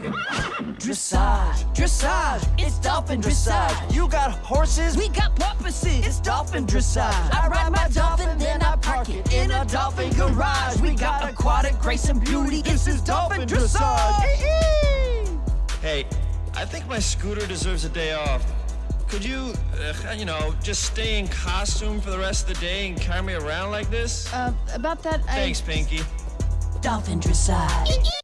Dressage, dressage, it's dolphin dressage. You got horses, We got porpoises. it's dolphin dressage. I ride my dolphin, then I park it in a dolphin garage. We got aquatic grace and beauty, this is dolphin dressage. Hey, I think my scooter deserves a day off. Could you, just stay in costume for the rest of the day and carry me around like this? About that, Thanks, Pinky. Dolphin dressage.